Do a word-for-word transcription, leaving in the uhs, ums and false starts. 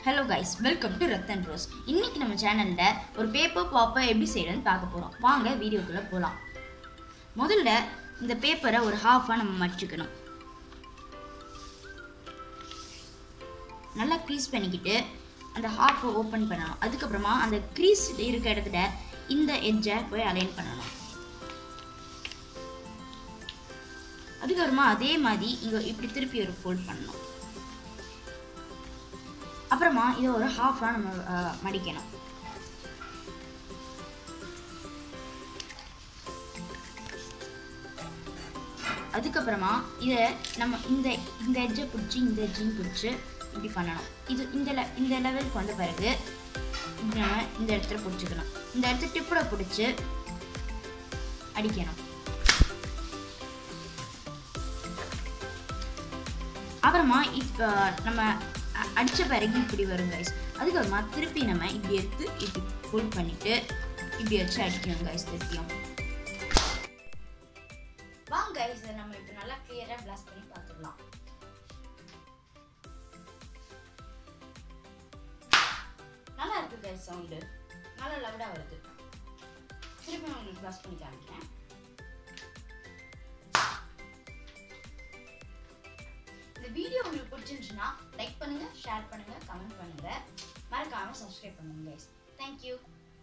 Hello guys, welcome to Rathan Rose. இன்னைக்கு நம்ம சேனல்ல ஒரு பேப்பர் பாப்பர் எப்படி செய்யறதுன்னு பார்க்க போறோம். வாங்க வீடியோக்குள்ள போலாம். முதல்ல இந்த பேப்பரை ஒரு ஹாஃபா நம்ம மடிச்சுக்கணும். நல்லா க்ரீஸ் பண்ணிக்கிட்டு அந்த ஹாஃபை ஓபன் பண்ணணும். அதுக்கு அப்புறமா அந்த க்ரீஸ் இருக்க இடத்துல இந்த எட்ஜை போய் அலைன் பண்ணணும். அதுக்கு அப்புறமா அதே மாதிரி இங்க இப்படி திருப்பி ஒரு ஃபோல்ட் பண்ணணும். அப்புறமா இதை ஒரு ஹாஃபா நம்ம மடிக்கணும். அதுக்கப்புறமா இதை நம்ம இந்த இந்த எட்ஜை பிடிச்சி இந்த எட்ஜையும் பிடிச்சி இப்படி பண்ணணும். இது இந்த இந்த லெவலுக்கு வந்த பிறகு இப்படி நம்ம இந்த இடத்துல பிடிச்சிக்கணும். இந்த இடத்துல டிப்போட பிடிச்சி அடிக்கணும். அப்புறமா இப்போ நம்ம அடிச்ச பிறகு இப்படி வரும் கைஸ். அதுக்கப்புறமா திருப்பி நம்ம இப்படி எடுத்து இப்படி ஃபுல் பண்ணிட்டு இப்படி வச்சு அடிக்கணும் கைஸ். திருப்பியும் வாங்க கைஸ், நம்ம இப்போ நல்லா கிளியரா பிளாஸ்ட் பண்ணி பார்த்துக்கலாம். நல்லா இருக்கு கைஸ், சவுண்டு நல்லா லவுடா வருது. திருப்பி நான் உங்களுக்கு பிளாஸ்ட் பண்ணி காமிக்கிறேன். இந்த வீடியோ உங்களுக்கு பிடிச்சிருந்துச்சுன்னா லைக் பண்ணுங்க, ஷேர் பண்ணுங்க, கமெண்ட் பண்ணுங்க, மறக்காம சப்ஸ்கிரைப் பண்ணுங்க கைஸ். Thank you.